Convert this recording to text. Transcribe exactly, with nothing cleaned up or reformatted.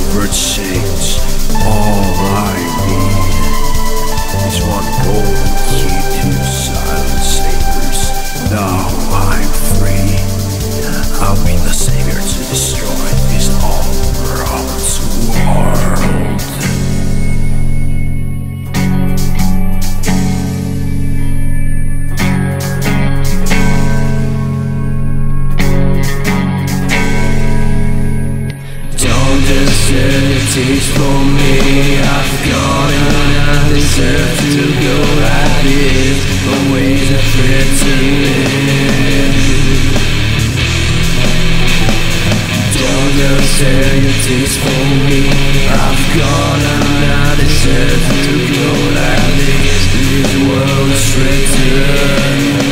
never change. All I need is one golden key to silent sabers. Now I'm free. I'll be the savior to destroy this all-corrupt world. Don't disabilities for me. I've got and I deserve to go like this. Always afraid to live. Don't disabilities for me. I've got and I deserve to go like this. This world is written.